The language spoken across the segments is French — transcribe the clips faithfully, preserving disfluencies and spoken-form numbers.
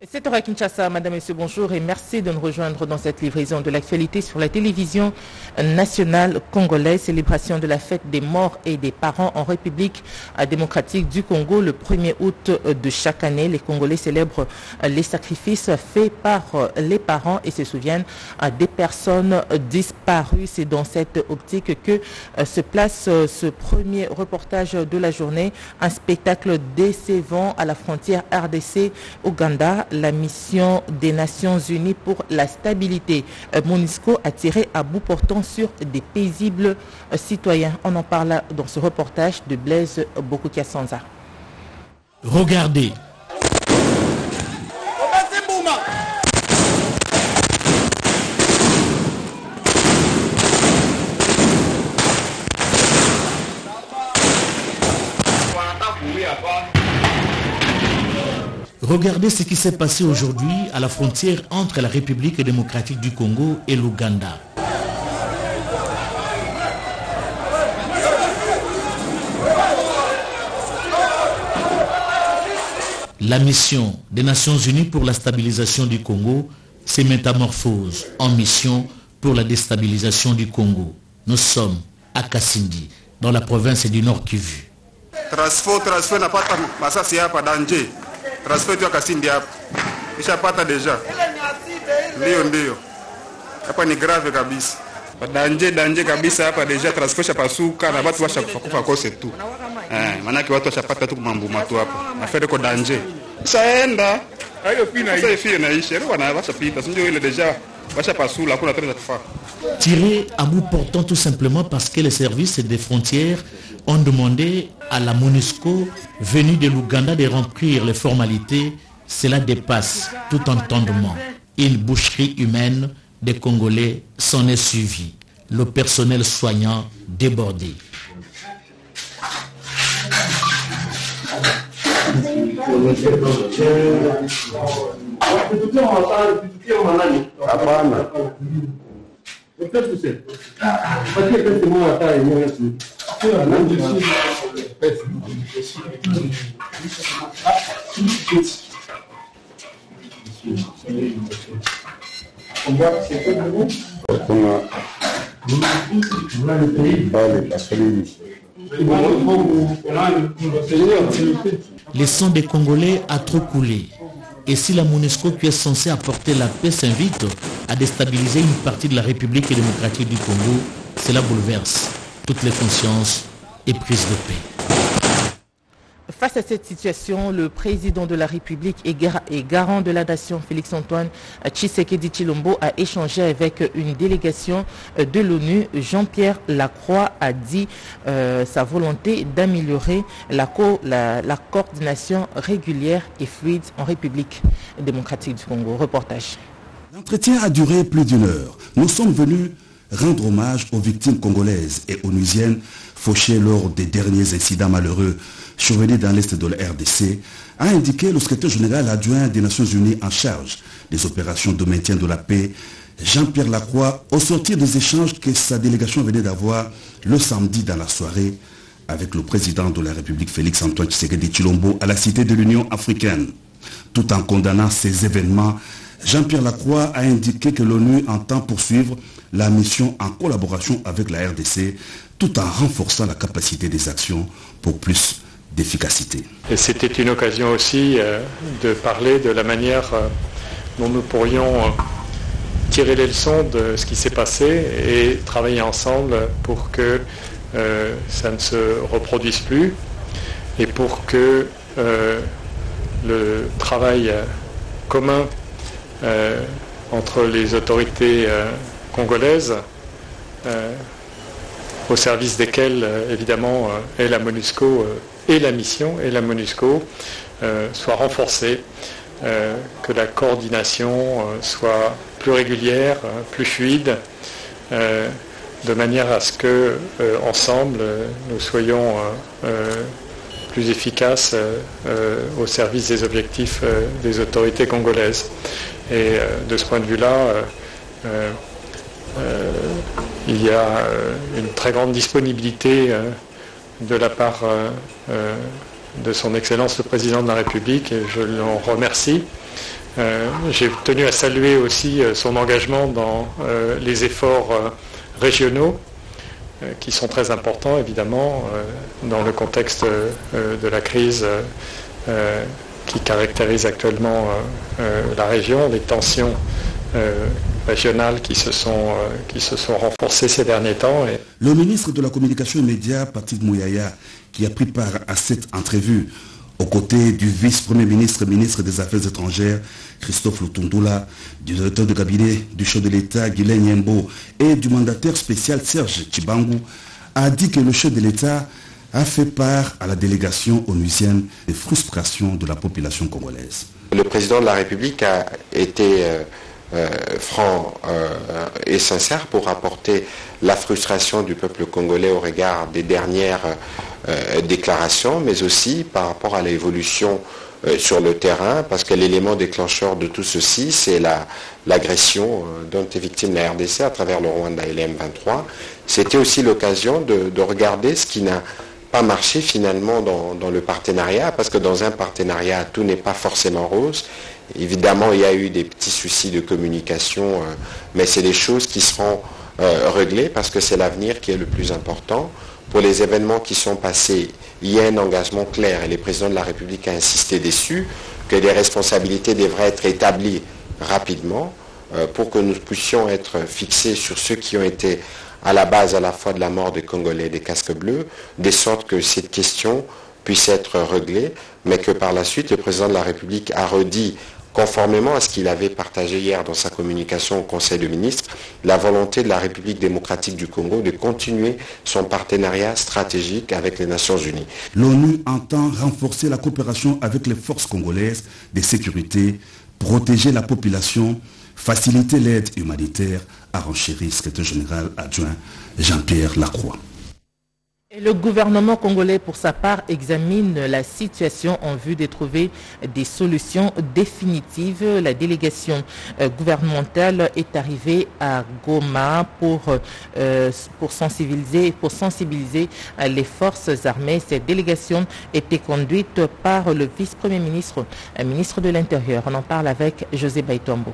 sept heures à Kinshasa, Madame et Monsieur, bonjour et merci de nous rejoindre dans cette livraison de l'actualité sur la télévision nationale congolaise. Célébration de la fête des morts et des parents en République démocratique du Congo le premier août de chaque année. Les Congolais célèbrent les sacrifices faits par les parents et se souviennent des personnes disparues. C'est dans cette optique que se place ce premier reportage de la journée. Un spectacle décevant à la frontière R D C-Ouganda. La mission des Nations Unies pour la stabilité MONUSCO a tiré à bout portant sur des paisibles citoyens. On en parle dans ce reportage de Blaise Bokukia-Sanza. Regardez. Regardez ce qui s'est passé aujourd'hui à la frontière entre la République démocratique du Congo et l'Ouganda. La mission des Nations Unies pour la stabilisation du Congo se métamorphose en mission pour la déstabilisation du Congo. Nous sommes à Kasindi, dans la province du Nord Kivu. Transfo, transfo, n'a pas passé à danger. Transfert tu Kasindi hapa. Ishapata deja. Ndio ndio. Hapa ni grave kabisa. Danje danje kabisa hapa deja transfer shapasuka na watu washakufa kufa kose tu. Eh, maana yake watu washapata tu mambo matu hapa. Afere ko danje. Shaenda. Hayo fina hii. Sasa fina inaisha. Ndio wana washapita. Ndio ile deja washapasula kuna tena kufa. Tiré à bout portant tout simplement parce que les services des frontières ont demandé à la MONUSCO venue de l'Ouganda de remplir les formalités. Cela dépasse tout entendement. Une boucherie humaine des Congolais s'en est suivie. Le personnel soignant débordé. Le sang des Congolais a trop coulé. Et si la MONUSCO qui est censée apporter la paix s'invite à déstabiliser une partie de la République démocratique du Congo, cela bouleverse toutes les consciences et prises de paix. Face à cette situation, le président de la République et garant de la nation, Félix-Antoine Tshisekedi Tshilombo, a échangé avec une délégation de l'ONU. Jean-Pierre Lacroix a dit euh, sa volonté d'améliorer la, co la, la coordination régulière et fluide en République démocratique du Congo. Reportage. L'entretien a duré plus d'une heure. Nous sommes venus rendre hommage aux victimes congolaises et onusiennes fauchées lors des derniers incidents malheureux survenus dans l'est de la R D C, a indiqué le secrétaire général adjoint des Nations Unies en charge des opérations de maintien de la paix, Jean-Pierre Lacroix, au sortir des échanges que sa délégation venait d'avoir le samedi dans la soirée avec le président de la République Félix-Antoine Tshisekedi Tshilombo à la Cité de l'Union africaine. Tout en condamnant ces événements, Jean-Pierre Lacroix a indiqué que l'ONU entend poursuivre la mission en collaboration avec la R D C tout en renforçant la capacité des actions pour plus d'efficacité. Et c'était une occasion aussi euh, de parler de la manière euh, dont nous pourrions euh, tirer les leçons de ce qui s'est passé et travailler ensemble pour que euh, ça ne se reproduise plus et pour que euh, le travail euh, commun euh, entre les autorités euh, congolaises euh, au service desquelles euh, évidemment euh, est la MONUSCO euh, et la mission et la MONUSCO euh, soit renforcée, euh, que la coordination euh, soit plus régulière, euh, plus fluide, euh, de manière à ce que euh, ensemble euh, nous soyons euh, euh, plus efficaces euh, euh, au service des objectifs euh, des autorités congolaises. Et euh, de ce point de vue-là, euh, euh, euh, il y a euh, une très grande disponibilité euh, de la part euh, euh, de son Excellence le Président de la République, et je l'en remercie, Euh, j'ai tenu à saluer aussi euh, son engagement dans euh, les efforts euh, régionaux euh, qui sont très importants évidemment euh, dans le contexte euh, de la crise euh, qui caractérise actuellement euh, euh, la région, les tensions euh, régionales qui se sont, euh, qui se sont renforcées ces derniers temps. Et... Le ministre de la Communication et Médias, Patrick Mouyaya, qui a pris part à cette entrevue aux côtés du vice-premier ministre, ministre des Affaires étrangères, Christophe Lutundula, du directeur de cabinet du chef de l'État, Guilain Nyembo, et du mandataire spécial Serge Tchibangu, a dit que le chef de l'État a fait part à la délégation onusienne des frustrations de la population congolaise. Le président de la République a été euh, euh, franc euh, et sincère pour rapporter la frustration du peuple congolais au regard des dernières euh, déclarations, mais aussi par rapport à l'évolution euh, sur le terrain, parce que l'élément déclencheur de tout ceci, c'est la, l'agression euh, dont est victime la R D C à travers le Rwanda et les M vingt-trois. C'était aussi l'occasion de, de regarder ce qui n'a pas marché finalement dans, dans le partenariat, parce que dans un partenariat, tout n'est pas forcément rose. Évidemment, il y a eu des petits soucis de communication, euh, mais c'est des choses qui seront euh, réglées parce que c'est l'avenir qui est le plus important. Pour les événements qui sont passés, il y a un engagement clair et le président de la République a insisté dessus, que les responsabilités devraient être établies rapidement euh, pour que nous puissions être fixés sur ceux qui ont été à la base à la fois de la mort des Congolais et des casques bleus, de sorte que cette question puisse être réglée, mais que par la suite, le président de la République a redit, conformément à ce qu'il avait partagé hier dans sa communication au Conseil des ministres, la volonté de la République démocratique du Congo de continuer son partenariat stratégique avec les Nations Unies. L'ONU entend renforcer la coopération avec les forces congolaises de sécurité, protéger la population, faciliter l'aide humanitaire, a renchéri le secrétaire général adjoint Jean-Pierre Lacroix. Et le gouvernement congolais, pour sa part, examine la situation en vue de trouver des solutions définitives. La délégation euh, gouvernementale est arrivée à Goma pour, euh, pour sensibiliser, pour sensibiliser euh, les forces armées. Cette délégation était conduite par le vice-premier ministre, euh, ministre de l'Intérieur. On en parle avec José Baitombo.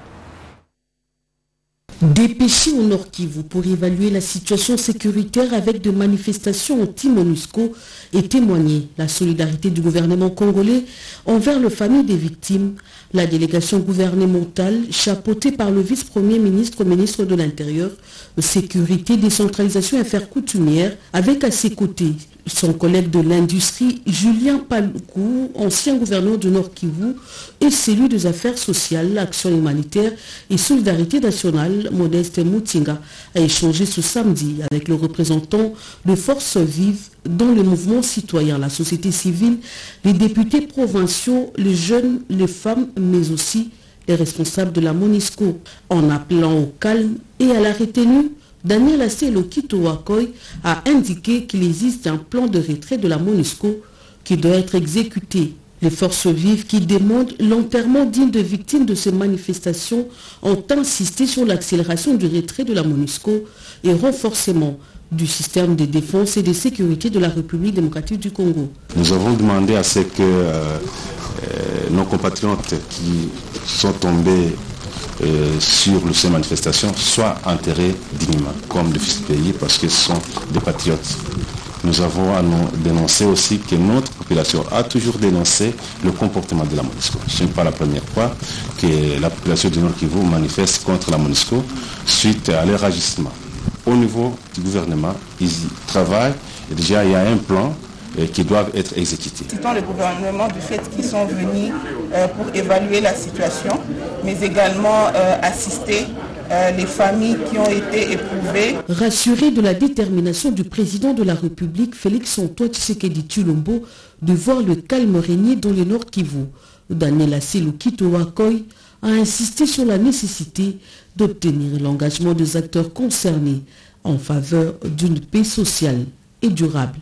Dépêché au Nord Kivu pour évaluer la situation sécuritaire avec des manifestations anti-MONUSCO et témoigner la solidarité du gouvernement congolais envers les familles des victimes, la délégation gouvernementale, chapeautée par le vice-premier ministre, ministre de l'Intérieur, Sécurité, Décentralisation et Affaires coutumières, avec à ses côtés son collègue de l'industrie, Julien Paluku, ancien gouverneur du Nord Kivu, et celui des affaires sociales, action humanitaire et solidarité nationale, Modeste Moutinga, a échangé ce samedi avec le représentant de Forces Vives dans le mouvement citoyen, la société civile, les députés provinciaux, les jeunes, les femmes, mais aussi les responsables de la MONUSCO. En appelant au calme et à la retenue, Daniel Asselo Kitowakoy a indiqué qu'il existe un plan de retrait de la MONUSCO qui doit être exécuté. Les forces vives qui demandent l'enterrement digne de victimes de ces manifestations ont insisté sur l'accélération du retrait de la MONUSCO et renforcement du système de défense et de sécurité de la République démocratique du Congo. Nous avons demandé à ce que euh, euh, nos compatriotes qui sont tombés Euh, sur ces manifestations soient enterrés dignement comme de fils de pays parce que ce sont des patriotes. Nous avons à nous dénoncer aussi que notre population a toujours dénoncé le comportement de la MONUSCO. Ce n'est pas la première fois que la population du Nord Kivu manifeste contre la MONUSCO suite à leur agissement. Au niveau du gouvernement, ils travaillent et déjà il y a un plan qui doivent être exécutés. Citons le gouvernement du fait qu'ils sont venus euh, pour évaluer la situation, mais également euh, assister euh, les familles qui ont été éprouvées. Rassuré de la détermination du président de la République, Félix-Antoine Tshisekedi Tshilombo, de voir le calme régner dans le Nord Kivu, Daniel Asselo Kitowakoy a insisté sur la nécessité d'obtenir l'engagement des acteurs concernés en faveur d'une paix sociale et durable.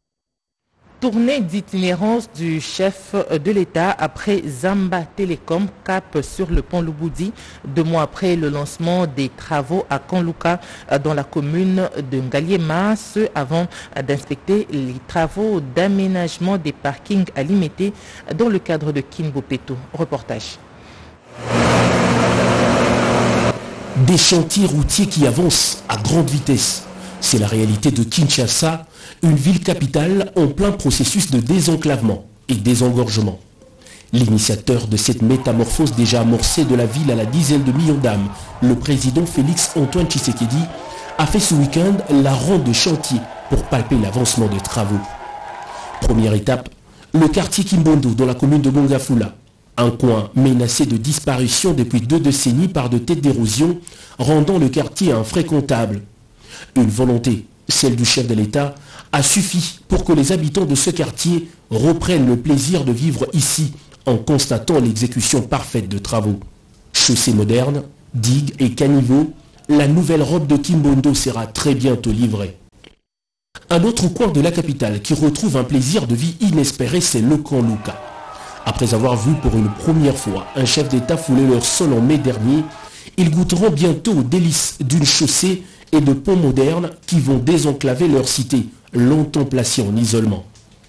Tournée d'itinérance du chef de l'État après Zamba Telecom, cap sur le pont Lubudi, deux mois après le lancement des travaux à Kanluka dans la commune de Ngaliema, ce avant d'inspecter les travaux d'aménagement des parkings à Limete dans le cadre de Kinbopeto. Reportage. Des chantiers routiers qui avancent à grande vitesse. C'est la réalité de Kinshasa, une ville capitale en plein processus de désenclavement et désengorgement. L'initiateur de cette métamorphose déjà amorcée de la ville à la dizaine de millions d'âmes, le président Félix Antoine Tshisekedi, a fait ce week-end la ronde de chantier pour palper l'avancement des travaux. Première étape, le quartier Kimbondo dans la commune de Mongafula. Un coin menacé de disparition depuis deux décennies par de têtes d'érosion, rendant le quartier infréquentable. Une volonté, celle du chef de l'État, a suffi pour que les habitants de ce quartier reprennent le plaisir de vivre ici en constatant l'exécution parfaite de travaux. Chaussées modernes, digues et caniveaux, la nouvelle robe de Kimbondo sera très bientôt livrée. Un autre coin de la capitale qui retrouve un plaisir de vie inespéré, c'est le camp Luka. Après avoir vu pour une première fois un chef d'État fouler leur sol en mai dernier, ils goûteront bientôt aux délices d'une chaussée et de ponts modernes qui vont désenclaver leur cité, longtemps placée en isolement.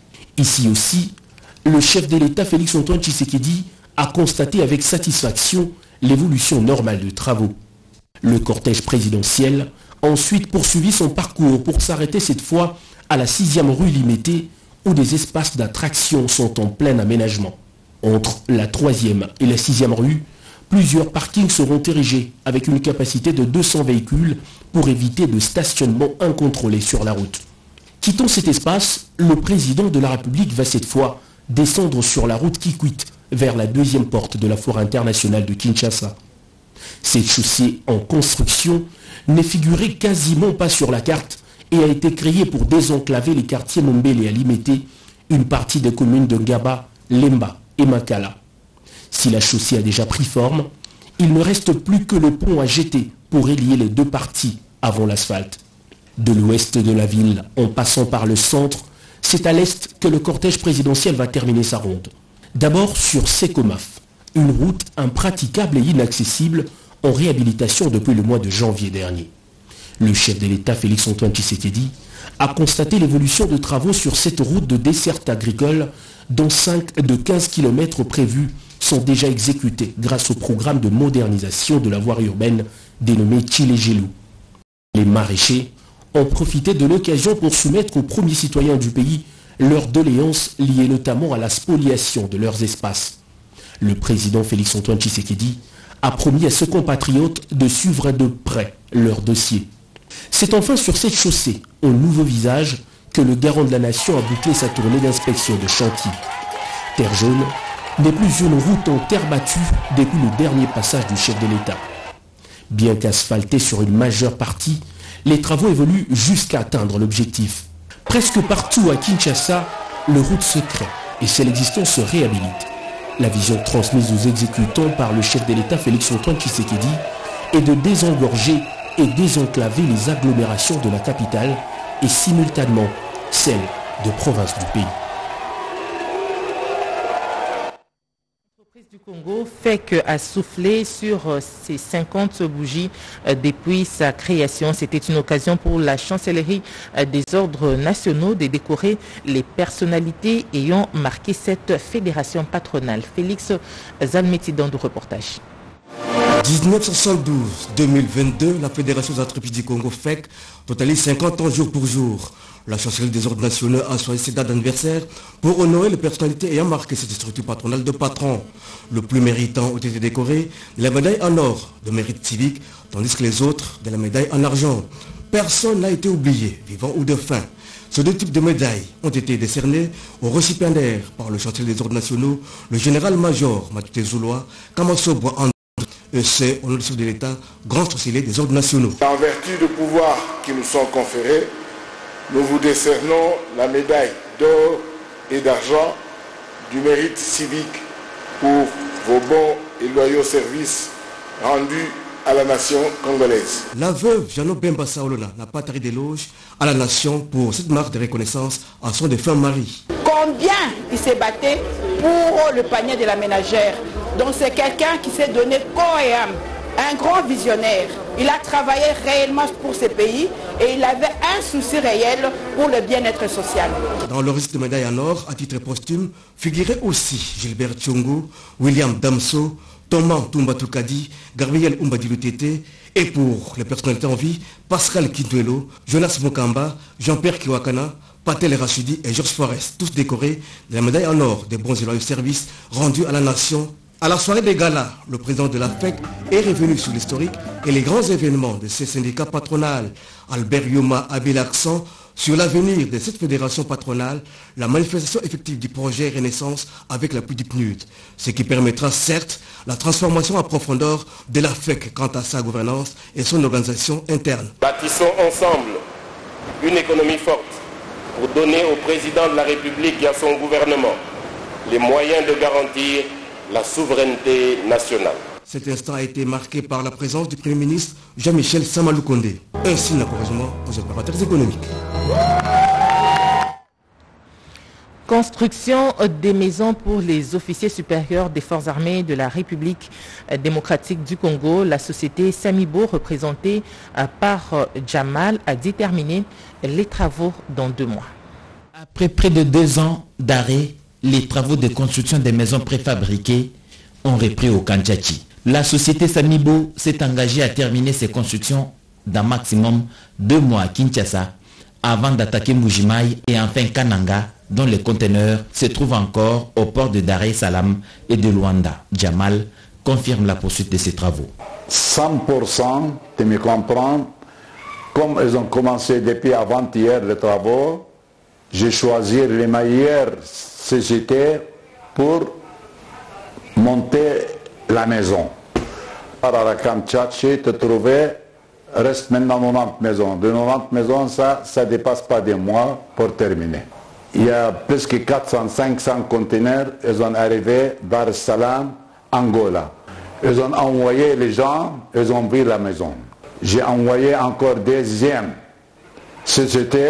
Ici aussi, le chef de l'État Félix Antoine Tshisekedi a constaté avec satisfaction l'évolution normale de travaux. Le cortège présidentiel a ensuite poursuivi son parcours pour s'arrêter cette fois à la sixième rue Limété, où des espaces d'attraction sont en plein aménagement. Entre la troisième et la sixième rue, plusieurs parkings seront érigés avec une capacité de deux cents véhicules pour éviter de stationnement incontrôlé sur la route. Quittant cet espace, le président de la République va cette fois descendre sur la route Kikwit vers la deuxième porte de la foire internationale de Kinshasa. Cette chaussée en construction n'est figurée quasiment pas sur la carte et a été créée pour désenclaver les quartiers Mombele et Alimété, une partie des communes de Ngaba, Lemba et Makala. Si la chaussée a déjà pris forme, il ne reste plus que le pont à jeter pour relier les deux parties avant l'asphalte. De l'ouest de la ville, en passant par le centre, c'est à l'est que le cortège présidentiel va terminer sa ronde. D'abord sur Sekomaf, une route impraticable et inaccessible en réhabilitation depuis le mois de janvier dernier. Le chef de l'État Félix Antoine Tshisekedi a constaté l'évolution de travaux sur cette route de desserte agricole dont cinq de quinze kilomètres prévus sont déjà exécutés grâce au programme de modernisation de la voie urbaine dénommé Tchilégelou. Les maraîchers ont profité de l'occasion pour soumettre aux premiers citoyens du pays leurs doléances liées notamment à la spoliation de leurs espaces. Le président Félix Antoine Tshisekedi a promis à ses compatriotes de suivre de près leur dossier. C'est enfin sur cette chaussée, au nouveau visage, que le garant de la nation a bouclé sa tournée d'inspection de chantier. Terre jaune n'est plus une route en terre battue depuis le dernier passage du chef de l'État. Bien qu'asphaltée sur une majeure partie, les travaux évoluent jusqu'à atteindre l'objectif. Presque partout à Kinshasa, le route se crée et celle existante se réhabilite. La vision transmise aux exécutants par le chef de l'État Félix Antoine Tshisekedi est de désengorger et désenclaver les agglomérations de la capitale et simultanément celles de province du pays. Du Congo fait qu'à souffler sur ces cinquante bougies depuis sa création. C'était une occasion pour la chancellerie des ordres nationaux de décorer les personnalités ayant marqué cette fédération patronale. Félix Zalmetidan du reportage. mille neuf cent soixante-douze à deux mille vingt-deux, la Fédération des entreprises du Congo F E C totalise cinquante ans jour pour jour. La chancellerie des ordres nationaux a choisi cette date d'anniversaire pour honorer les personnalités ayant marqué cette structure patronale de patrons. Le plus méritant ont été décorés de la médaille en or de mérite civique, tandis que les autres de la médaille en argent. Personne n'a été oublié, vivant ou défunt. Ces deux types de médailles ont été décernés aux récipiendaires par le chancelier des ordres nationaux, le général-major Matute Zoulois, Kamasobo André, et c'est au nom du chef de l'État, grand chancelier des ordres nationaux. En vertu de pouvoirs qui nous sont conférés, nous vous décernons la médaille d'or et d'argent du mérite civique pour vos bons et loyaux services rendus à la nation congolaise. La veuve Jano Bemba Saolona n'a pas taré d'éloge à la nation pour cette marque de reconnaissance à son défunt mari. Combien il s'est battu pour le panier de la ménagère. Donc c'est quelqu'un qui s'est donné corps et âme, un grand visionnaire. Il a travaillé réellement pour ce pays et il avait un souci réel pour le bien-être social. Dans le registre de médailles en or, à titre posthume, figuraient aussi Gilbert Tchongo, William Damso, Thomas Toumba Toukadi, Gabriel Umbadilutete Et pour les personnalités en vie, Pascal Kintuelo, Jonas Mokamba, Jean-Pierre Kiwakana, Patel Rachidi et Georges Forest, tous décorés de la médaille en or des bons et loyaux services rendus à la nation. À la soirée des galas, le président de la F E C est revenu sur l'historique et les grands événements de ces syndicats patronales. Albert Yoma a mis l'accent sur l'avenir de cette fédération patronale, la manifestation effective du projet Renaissance avec l'appui du P N U D, ce qui permettra certes la transformation en profondeur de la F E C quant à sa gouvernance et son organisation interne. Bâtissons ensemble une économie forte pour donner au président de la République et à son gouvernement les moyens de garantir la souveraineté nationale. Cet instant a été marqué par la présence du Premier ministre Jean-Michel Samalou Kondé, un signe d'encouragement aux opérateurs économiques. Construction des maisons pour les officiers supérieurs des forces armées de la République démocratique du Congo. La société Samibo, représentée par Jamal, a déterminé les travaux dans deux mois. Après près de deux ans d'arrêt, les travaux de construction des maisons préfabriquées ont repris au Kanchachi. La société Samibo s'est engagée à terminer ses constructions d'un maximum deux mois à Kinshasa avant d'attaquer Mujimai et enfin Kananga, dont les conteneurs se trouvent encore au port de Dar es Salaam et de Luanda. Jamal confirme la poursuite de ces travaux. cent pour cent, tu me comprends, comme ils ont commencé depuis avant-hier les travaux, j'ai choisi les meilleures sociétés pour monter la maison. À la Kamchachi, te trouver, reste maintenant quatre-vingt-dix maisons. De quatre-vingt-dix maisons, ça ne dépasse pas des mois pour terminer. Il y a plus que quatre cents à cinq cents conteneurs, ils ont arrivé Dar es Salaam, Angola. Ils ont envoyé les gens, ils ont vu la maison. J'ai envoyé encore deuxième société,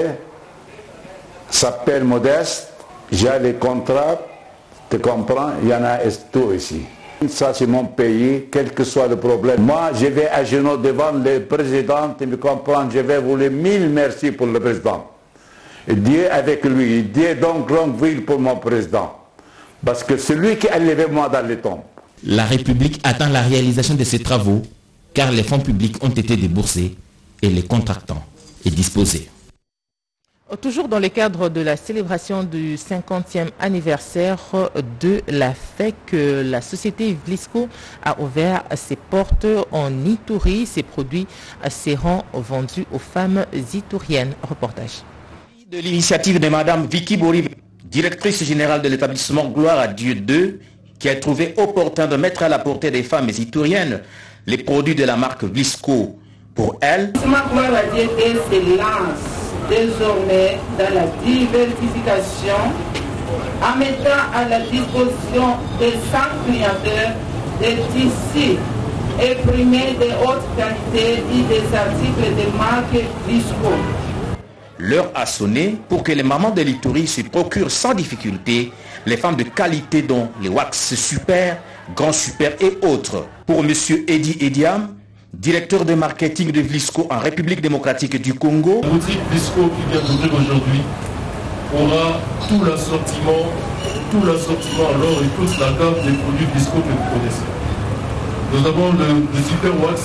s'appelle Modeste. J'ai les contrats, tu comprends, il y en a tout ici. Ça c'est mon pays, quel que soit le problème. Moi je vais à genoux devant le président, tu me comprends, je vais vous dire mille merci pour le président. Dieu avec lui, Dieu donc longue vie pour mon président. Parce que c'est lui qui a levé moi dans les tombes. La République attend la réalisation de ces travaux car les fonds publics ont été déboursés et les contractants est disposé. Toujours dans le cadre de la célébration du cinquantième anniversaire de la F E C, la société Vlisco a ouvert ses portes en Ituri. Ces produits seront vendus aux femmes itouriennes. Reportage. De l'initiative de Madame Vicky Borive, directrice générale de l'établissement Gloire à Dieu deux, qui a trouvé opportun de mettre à la portée des femmes itouriennes les produits de la marque Vlisco. Pour elle, Gloire à Dieu deux se lance désormais dans la diversification en mettant à la disposition des cent clientèles des tissus imprimés de haute qualité et des articles de marque Vlisco. L'heure a sonné pour que les mamans de l'Ituri se procurent sans difficulté les femmes de qualité dont les Wax Super, Grand Super et autres. Pour M. Eddy Ediam, directeur de marketing de Vlisco en République démocratique du Congo. La boutique Vlisco qui vient d'ouvrir aujourd'hui aura tout l'assortiment, tout l'assortiment alors et toute la gamme des produits Vlisco que vous connaissez. Nous avons le, le Super Wax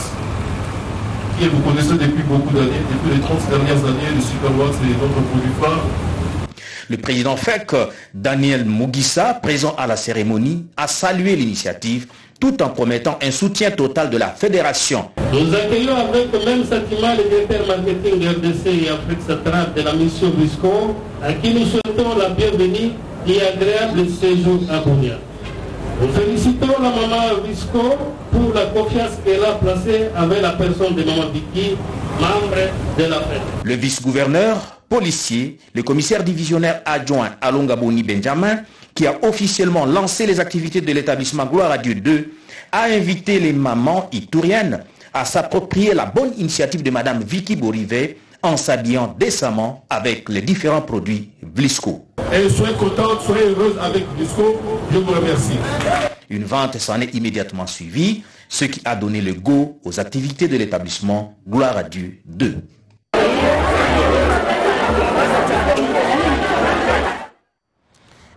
qui vous connaissez depuis beaucoup d'années, depuis les trente dernières années, le Super Wax et d'autres produits phares. Le président F E C, Daniel Mugisa, présent à la cérémonie, a salué l'initiative tout en promettant un soutien total de la fédération. Nous accueillons avec le même sentiment le directeur marketing de R D C et Afrique centrale de la mission Vlisco, à qui nous souhaitons la bienvenue et agréable séjour à Bounia. Nous félicitons la maman Vlisco pour la confiance qu'elle a placée avec la personne de maman Vicky, membre de la fête. Le vice-gouverneur, policier, le commissaire divisionnaire adjoint Alonga Boni Benjamin, qui a officiellement lancé les activités de l'établissement Gloire à Dieu deux, a invité les mamans itouriennes à s'approprier la bonne initiative de Madame Vicky Borive en s'habillant décemment avec les différents produits Vlisco. Et soyez contente, soyez heureuse avec Vlisco, je vous remercie. Une vente s'en est immédiatement suivie, ce qui a donné le go aux activités de l'établissement Gloire à Dieu deux.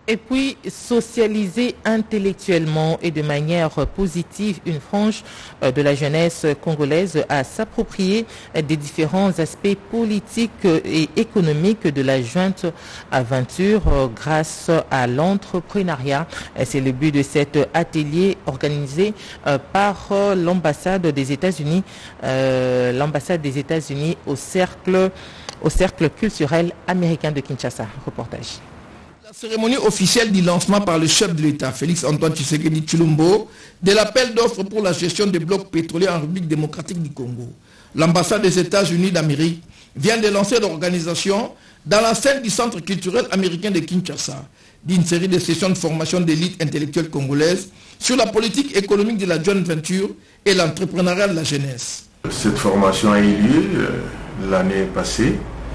Et puis, socialiser intellectuellement et de manière positive une frange de la jeunesse congolaise à s'approprier des différents aspects politiques et économiques de la jointe aventure grâce à l'entrepreneuriat. C'est le but de cet atelier organisé par l'ambassade des États-Unis, euh, l'ambassade des États-Unis au cercle, au cercle culturel américain de Kinshasa. Reportage. La cérémonie officielle du lancement par le chef de l'État, Félix Antoine Tshisekedi Tshilombo, de l'appel d'offres pour la gestion des blocs pétroliers en République démocratique du Congo. L'ambassade des États-Unis d'Amérique vient de lancer l'organisation dans la scène du Centre culturel américain de Kinshasa d'une série de sessions de formation d'élite intellectuelle congolaise sur la politique économique de la joint venture et l'entrepreneuriat de la jeunesse. Cette formation a eu lieu euh, l'année passée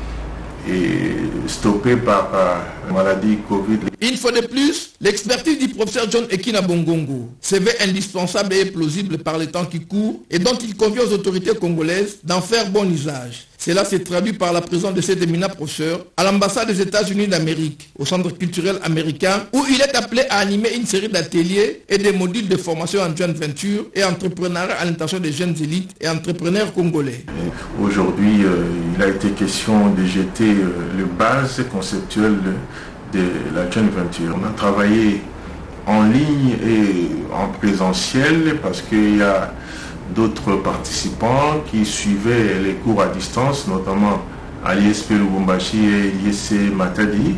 et stoppée par la maladie Covid. Une fois de plus, l'expertise du professeur John Ekina Bongongo s'avère indispensable et plausible par les temps qui courent et dont il convient aux autorités congolaises d'en faire bon usage. Cela s'est traduit par la présence de cet éminent professeur à l'ambassade des États-Unis d'Amérique, au Centre culturel américain, où il est appelé à animer une série d'ateliers et de modules de formation en joint venture et entrepreneuriat à l'intention des jeunes élites et entrepreneurs congolais. Aujourd'hui, euh, il a été question de jeter euh, les bases conceptuelles de, de la joint venture. On a travaillé en ligne et en présentiel parce qu'il y a d'autres participants qui suivaient les cours à distance, notamment à l'I S P Lubumbashi et l'I S C Matadi.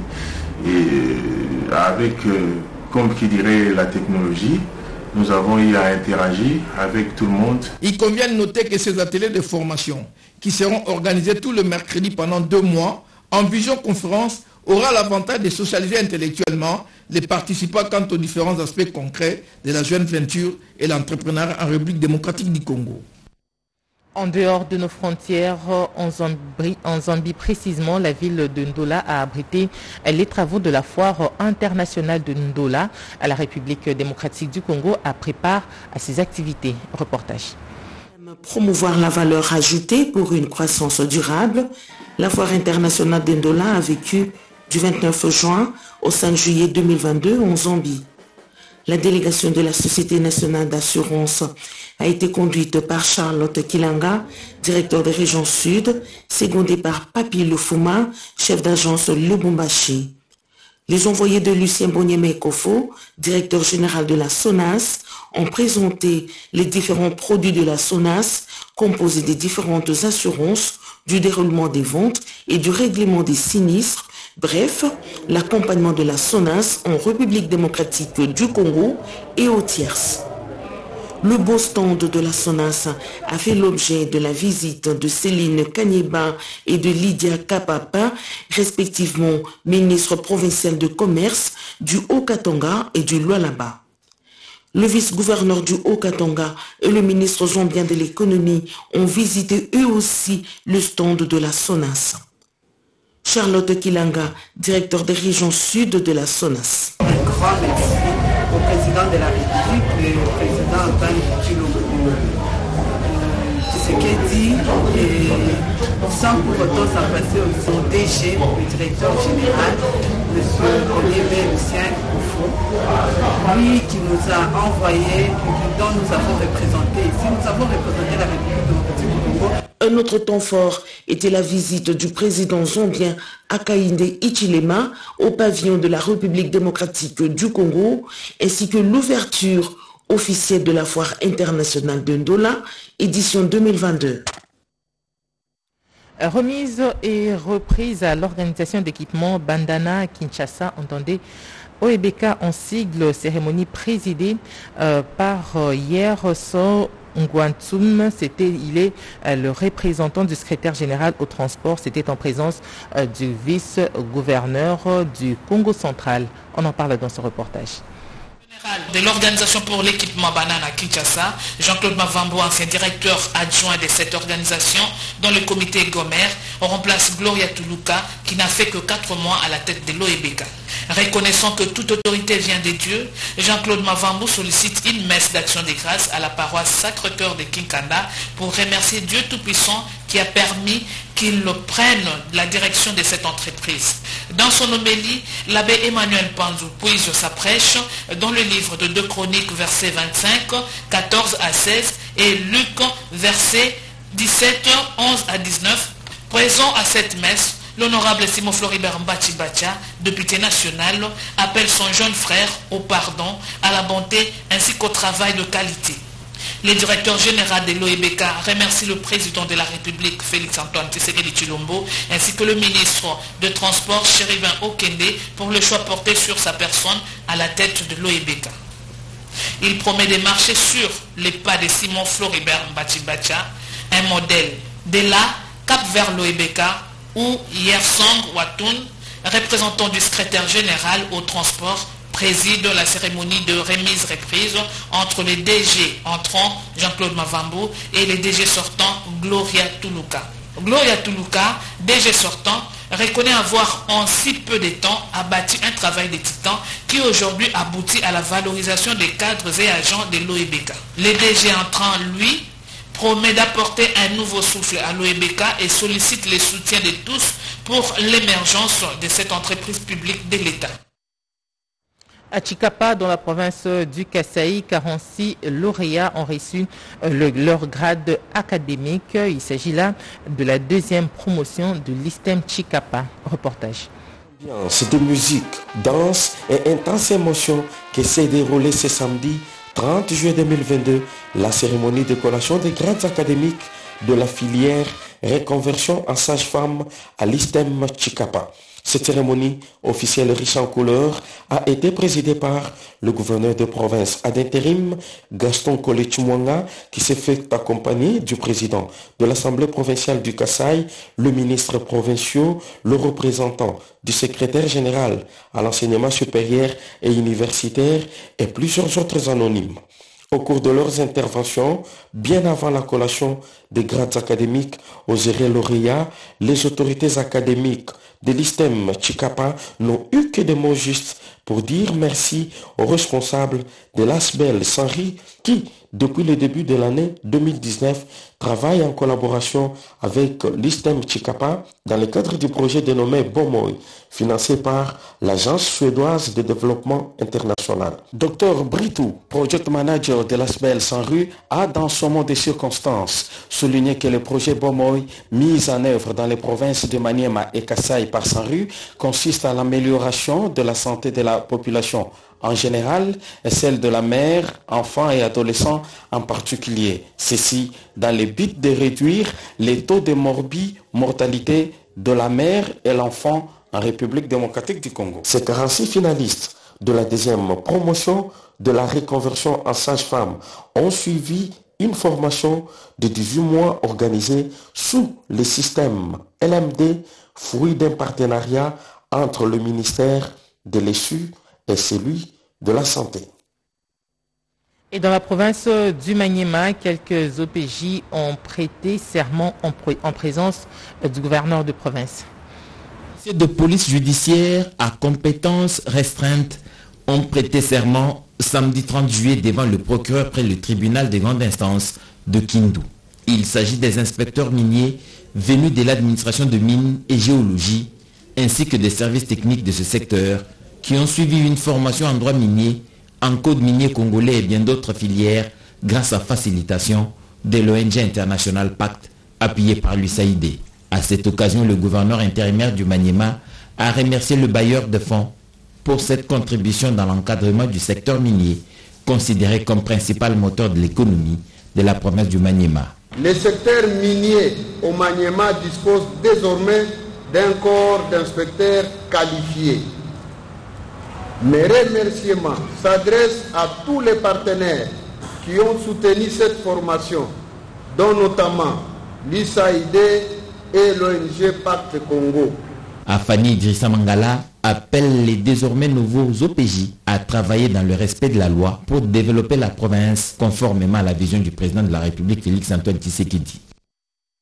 Et avec, comme qui dirait la technologie, nous avons eu à interagir avec tout le monde. Il convient de noter que ces ateliers de formation, qui seront organisés tout le mercredi pendant deux mois, en visioconférence, aura l'avantage de socialiser intellectuellement les participants quant aux différents aspects concrets de la joint venture et l'entrepreneuriat en République démocratique du Congo. En dehors de nos frontières, en Zambie, en Zambie précisément, la ville de Ndola a abrité les travaux de la foire internationale de Ndola. La République démocratique du Congo a prépare à ses activités. Reportage. Promouvoir la valeur ajoutée pour une croissance durable, la foire internationale de Ndola a vécu du vingt-neuf juin au cinq juillet deux mille vingt-deux en Zambie. La délégation de la Société nationale d'assurance a été conduite par Charlotte Kilanga, directeur des régions sud, secondé par Papi Lufuma, chef d'agence Lubumbashi. Les envoyés de Lucien Bonyeme Kofo, directeur général de la SONAS, ont présenté les différents produits de la SONAS composés des différentes assurances, du déroulement des ventes et du règlement des sinistres. Bref, l'accompagnement de la SONAS en République démocratique du Congo et aux tierces. Le beau stand de la SONAS a fait l'objet de la visite de Céline Kanyeba et de Lydia Kapapa, respectivement ministre provincial de commerce du Haut-Katanga et du Lualaba. Le vice-gouverneur du Haut-Katanga et le ministre zambien de l'économie ont visité eux aussi le stand de la SONAS. Charlotte Kilanga, directeur des régions sud de la SONAS. Un grand merci au président de la République, le président Antoine Tshilombo Tshisekedi, et sans pour autant s'embrasser au son D G, le directeur général, M. Onyeme Lucien Kofo, lui qui nous a envoyé, dont nous avons représenté ici, nous avons représenté la République démocratique du Congo. Un autre temps fort était la visite du président zambien Hakainde Hichilema au pavillon de la République démocratique du Congo, ainsi que l'ouverture officielle de la foire internationale de Ndola, édition deux mille vingt-deux. Remise et reprise à l'organisation d'équipements Bandana à Kinshasa, entendez O E B K en sigle, cérémonie présidée euh, par euh, hier son Ngwantsum, c'était, il est euh, le représentant du secrétaire général au transport, c'était en présence euh, du vice-gouverneur euh, du Congo central. On en parle dans ce reportage. De l'Organisation pour l'équipement banane à Kinshasa, Jean-Claude Mavambo, ancien directeur adjoint de cette organisation, dont le comité Gomer, on remplace Gloria Tuluka, qui n'a fait que quatre mois à la tête de l'O E B K. Reconnaissant que toute autorité vient des dieux, Jean-Claude Mavambo sollicite une messe d'action des grâces à la paroisse Sacre-Cœur de Kinkanda pour remercier Dieu Tout-Puissant qui a permis qu'il prenne la direction de cette entreprise. Dans son homélie, l'abbé Emmanuel Panzou puise sa prêche dans le livre de deux Chroniques, versets vingt-cinq, quatorze à seize et Luc, versets dix-sept, onze à dix-neuf. Présent à cette messe, l'honorable Simon Floribert Mbachi-Bacha, député national, appelle son jeune frère au pardon, à la bonté ainsi qu'au travail de qualité. Le directeur général de l'O E B K remercie le président de la République, Félix-Antoine Tshisekedi Tshilombo, ainsi que le ministre de Transport, Chérubin Okende, pour le choix porté sur sa personne à la tête de l'O E B K. Il promet de marcher sur les pas de Simon Floribert Mbachi-Bacha, un modèle. De là, cap vers l'O E B K, où Yersong Watoun, représentant du secrétaire général au transport, préside la cérémonie de remise-reprise entre les D G entrants Jean-Claude Mavambo et les D G sortants Gloria Toulouka. Gloria Toulouka, D G sortant, reconnaît avoir en si peu de temps abattu un travail de titan qui aujourd'hui aboutit à la valorisation des cadres et agents de l'O E B K. Le D G entrant, lui, promet d'apporter un nouveau souffle à l'O E B K et sollicite le soutien de tous pour l'émergence de cette entreprise publique de l'État. À Chikapa, dans la province du Kasaï, quarante-six lauréats ont reçu le, leur grade académique. Il s'agit là de la deuxième promotion de l'ISTEM Chikapa. Reportage. Ambiance de musique, danse et intense émotion qui s'est déroulée ce samedi trente juillet deux mille vingt-deux, la cérémonie de collation des grades académiques de la filière reconversion en sage-femme à l'ISTEM Chikapa. Cette cérémonie officielle riche en couleurs a été présidée par le gouverneur de province ad intérim Gaston Kolechumwanga, qui s'est fait accompagner du président de l'Assemblée provinciale du Kasaï, le ministre provincial, le représentant du secrétaire général à l'enseignement supérieur et universitaire et plusieurs autres anonymes. Au cours de leurs interventions, bien avant la collation des grades académiques aux lauréats, les autorités académiques de l'ISTEM Chikapa n'ont eu que des mots justes pour dire merci aux responsables de l'A S B E L Sanri qui, depuis le début de l'année deux mille dix-neuf, travaille en collaboration avec l'ISTEM Chikapa dans le cadre du projet dénommé Bomoy, financé par l'Agence suédoise de développement international. Docteur Britou, project manager de l'A S B E L Sanri, a dans son mot de circonstances souligné que le projet Bomoy, mis en œuvre dans les provinces de Maniema et Kasaï par Sanri, consiste à l'amélioration de la santé de la population en général et celle de la mère, enfants et adolescents en particulier. Ceci dans le but de réduire les taux de morbimortalité de la mère et l'enfant en République démocratique du Congo. Ces quarante-six finalistes de la deuxième promotion de la reconversion en sage-femme ont suivi une formation de dix-huit mois organisée sous le système L M D, fruit d'un partenariat entre le ministère de l'E S U et celui de la santé. Et dans la province du Maniema, quelques O P J ont prêté serment en, pr en présence du gouverneur de province. Les de police judiciaire à compétences restreintes ont prêté serment samedi trente juillet devant le procureur près le tribunal de grande instance de Kindu. Il s'agit des inspecteurs miniers venus de l'administration de mines et géologie ainsi que des services techniques de ce secteur qui ont suivi une formation en droit minier, en code minier congolais et bien d'autres filières grâce à facilitation de l'O N G internationale Pacte appuyé par l'U S A I D. À cette occasion, le gouverneur intérimaire du Maniema a remercié le bailleur de fonds pour cette contribution dans l'encadrement du secteur minier, considéré comme principal moteur de l'économie de la province du Maniema. Le secteur minier au Maniema dispose désormais d'un corps d'inspecteurs qualifiés. Mes remerciements s'adressent à tous les partenaires qui ont soutenu cette formation, dont notamment l'U S A I D et l'O N G Pacte Congo. Afani Idrissa Mangala appelle les désormais nouveaux O P J à travailler dans le respect de la loi pour développer la province conformément à la vision du président de la République Félix-Antoine Tshisekedi.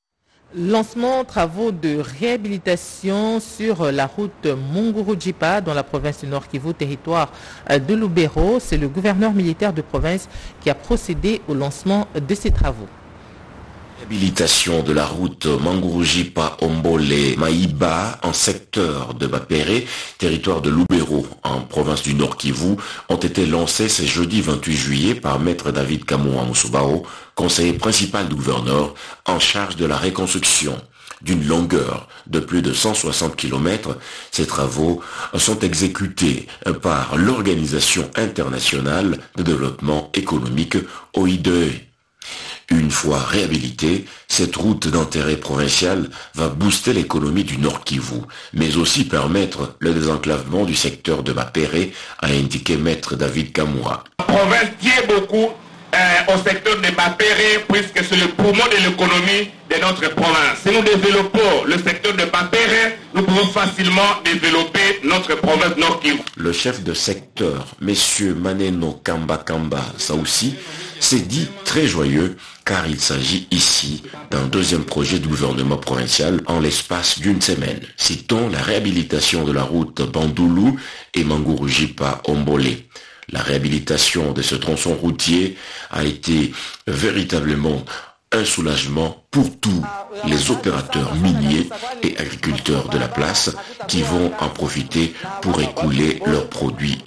Lancement travaux de réhabilitation sur la route Munguru-Jipa dans la province du Nord Kivu, territoire de Lubero. C'est le gouverneur militaire de province qui a procédé au lancement de ces travaux. Réhabilitation de la route Manguru-Jipa-Ombole-Maïba en secteur de Bapere, territoire de Lubero, en province du Nord Kivu, ont été lancés ce jeudi vingt-huit juillet par maître David Kamouan Musubao, conseiller principal du gouverneur en charge de la reconstruction. D'une longueur de plus de cent soixante kilomètres, ces travaux sont exécutés par l'Organisation internationale de développement économique O I D E. Une fois réhabilitée, cette route d'intérêt provincial va booster l'économie du Nord Kivu, mais aussi permettre le désenclavement du secteur de Bapere, a indiqué maître David Kamouan. La province tient beaucoup euh, au secteur de Bapere, puisque c'est le poumon de l'économie de notre province. Si nous développons le secteur de Bapere, nous pouvons facilement développer notre province Nord Kivu. Le chef de secteur, M. Maneno Kamba Kamba Saoussi, s'est dit très joyeux car il s'agit ici d'un deuxième projet du gouvernement provincial en l'espace d'une semaine. Citons la réhabilitation de la route Bandoulou et Manguru-Jipa-Ombole. La réhabilitation de ce tronçon routier a été véritablement un soulagement pour tous les opérateurs miniers et agriculteurs de la place qui vont en profiter pour écouler leurs produits.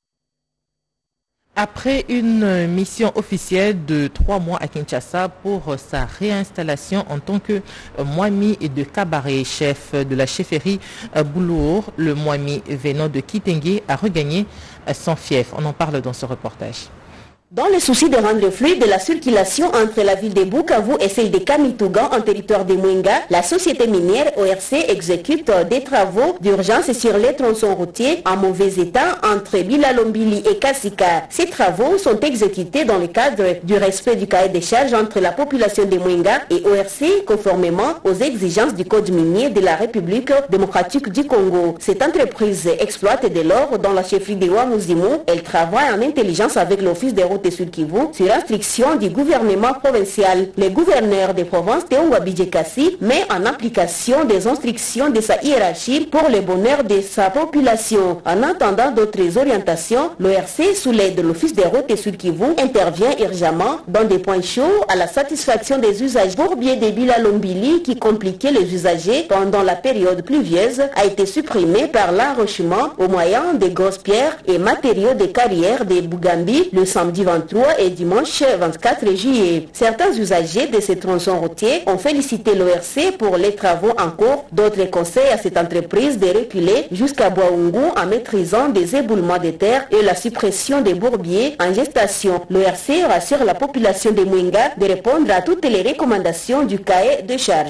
Après une mission officielle de trois mois à Kinshasa pour sa réinstallation en tant que Mwami de Kabaré, chef de la chefferie Boulour, le Mwami venant de Kitenge a regagné son fief. On en parle dans ce reportage. Dans le souci de rendre fluide la circulation entre la ville de Bukavu et celle de Kamitougan en territoire de Mwenga, la société minière O R C exécute des travaux d'urgence sur les tronçons routiers en mauvais état entre Bilalombili et Kasika. Ces travaux sont exécutés dans le cadre du respect du cahier des charges entre la population de Mwenga et O R C conformément aux exigences du code minier de la République démocratique du Congo. Cette entreprise exploite de l'or dans la chefferie de Wamuzimu. Elle travaille en intelligence avec l'office des routes et Sud Kivu sur instruction du gouvernement provincial. Le gouverneur des provinces Teongwa Bijekasi met en application des instructions de sa hiérarchie pour le bonheur de sa population. En attendant d'autres orientations, l'O R C, sous l'aide de l'office des routes et Sud Kivu, intervient urgemment dans des points chauds à la satisfaction des usagers. Bourbier de Bilalombili, qui compliquait les usagers pendant la période pluvieuse, a été supprimé par l'enrochement au moyen des grosses pierres et matériaux de carrière de Bougambi le samedi vingt-trois et dimanche vingt-quatre juillet. Certains usagers de ces tronçons routiers ont félicité l'O R C pour les travaux en cours. D'autres conseillent à cette entreprise de reculer jusqu'à Boaungu en maîtrisant des éboulements de terre et la suppression des bourbiers en gestation. L'O R C rassure la population de Mwenga de répondre à toutes les recommandations du cahier de charges.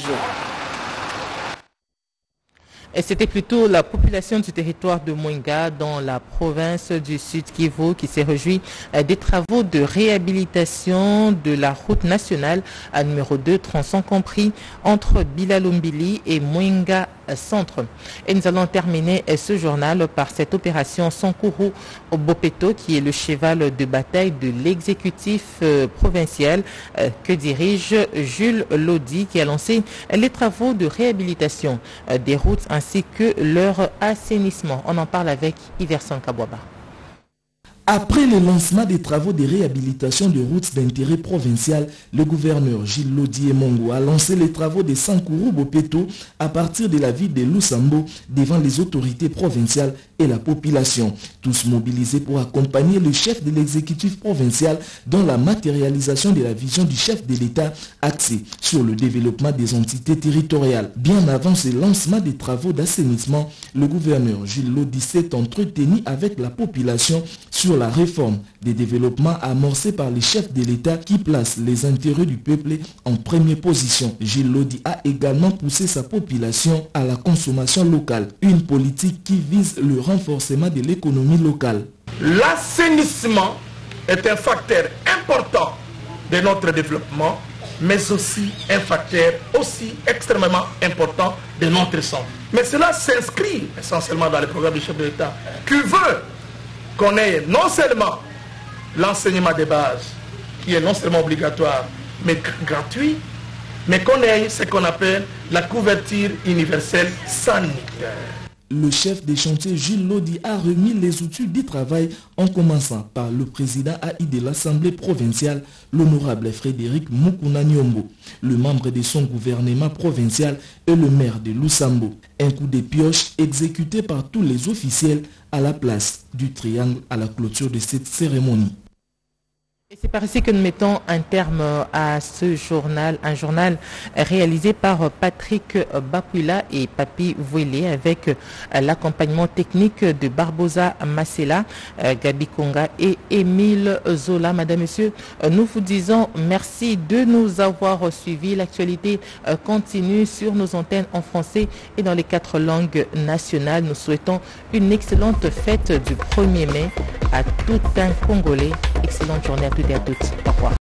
Et c'était plutôt la population du territoire de Mwenga dans la province du Sud Kivu qui s'est réjouie des travaux de réhabilitation de la route nationale à numéro deux, tronçon compris entre Bilalombili et Mwenga Centre. Et nous allons terminer ce journal par cette opération Sankuru Bopeto qui est le cheval de bataille de l'exécutif provincial que dirige Jules Lodi qui a lancé les travaux de réhabilitation des routes ainsi que leur assainissement. On en parle avec Iverson Kabwaba. Après le lancement des travaux de réhabilitation de routes d'intérêt provincial, le gouverneur Gilles Lodi Emongo a lancé les travaux de Sankuru Bopeto à partir de la ville de Lusambo devant les autorités provinciales et la population. Tous mobilisés pour accompagner le chef de l'exécutif provincial dans la matérialisation de la vision du chef de l'État axée sur le développement des entités territoriales. Bien avant ce lancement des travaux d'assainissement, le gouverneur Gilles Lodi s'est entretenu avec la population sur la réforme des développements amorcés par les chefs de l'État qui placent les intérêts du peuple en première position. Gilles Lodi a également poussé sa population à la consommation locale, une politique qui vise le renforcement de l'économie locale. L'assainissement est un facteur important de notre développement, mais aussi un facteur aussi extrêmement important de notre santé. Mais cela s'inscrit essentiellement dans le programme du chef de l'État qui veut qu'on ait non seulement l'enseignement de base, qui est non seulement obligatoire, mais gratuit, mais qu'on ait ce qu'on appelle la couverture universelle sanitaire. Le chef des chantiers Gilles Lodi a remis les outils du travail en commençant par le président A I de l'Assemblée provinciale, l'honorable Frédéric Mukuna Nyombo, le membre de son gouvernement provincial et le maire de Lusambo. Un coup de pioche exécuté par tous les officiels à la place du triangle à la clôture de cette cérémonie. Et c'est par ici que nous mettons un terme à ce journal, un journal réalisé par Patrick Bapuila et Papi Vouélé avec l'accompagnement technique de Barbosa Masela, Gabi Konga et Émile Zola. Madame, Monsieur, nous vous disons merci de nous avoir suivis. L'actualité continue sur nos antennes en français et dans les quatre langues nationales. Nous souhaitons une excellente fête du premier mai à tout un Congolais. Excellente journée à toutes et à toutes. Au revoir.